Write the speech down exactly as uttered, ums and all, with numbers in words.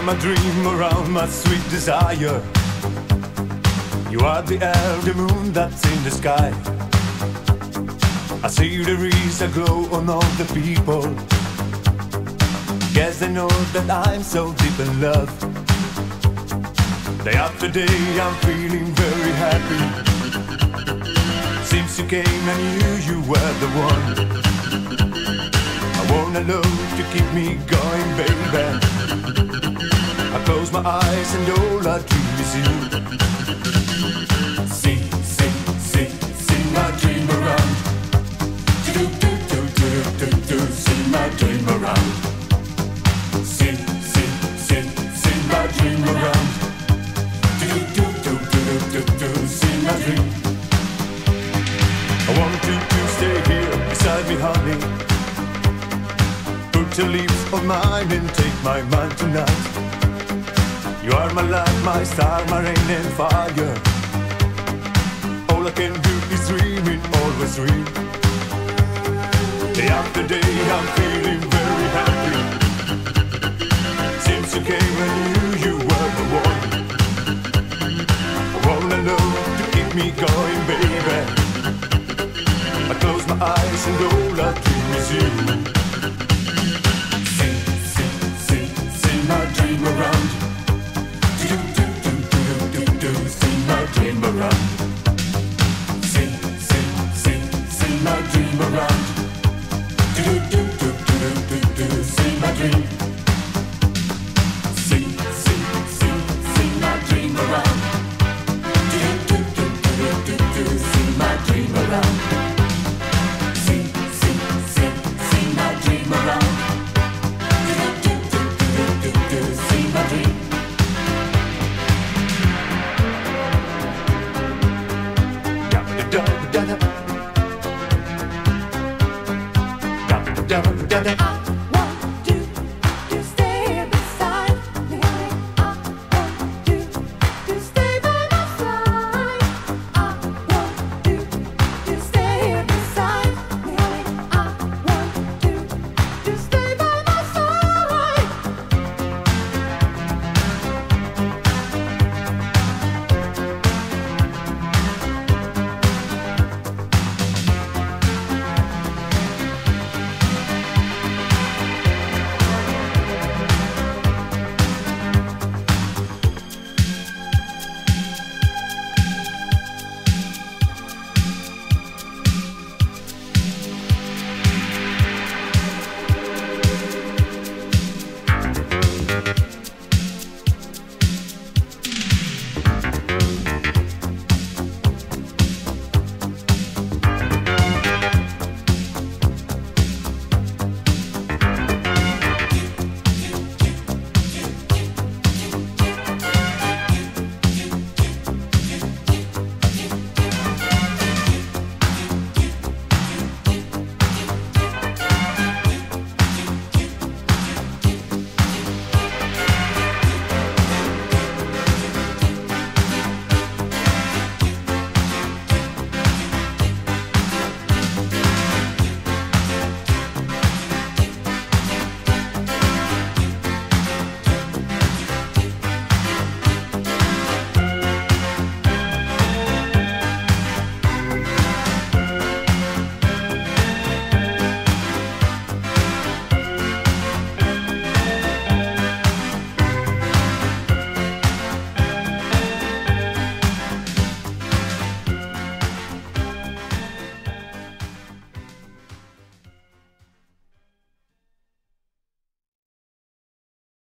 my dream around my sweet desire. You are the air, the moon that's in the sky. I see the rays that glow on all the people. Guess they know that I'm so deep in love. Day after day I'm feeling very happy. Since you came I knew you were the one. I want a love to keep me going, baby. I close my eyes and all I dream is you. See, see, see, see my dream around. Do, do, do, do, do, do, see my dream around. See, see, see, see my dream around. Do, do, do, do, do, do, see my dream. I want you to stay here beside me, honey. Put your lips on mine and take my mind tonight. You are my light, my star, my rain and fire. All I can do is dream it, always dream. Day after day I'm feeling very happy. Since you came I knew you were the one. I wanna know to keep me going, baby. I close my eyes and all I dream is you. See, see, see, see my dream around. Do, do, do, do, do, do, see my dream around.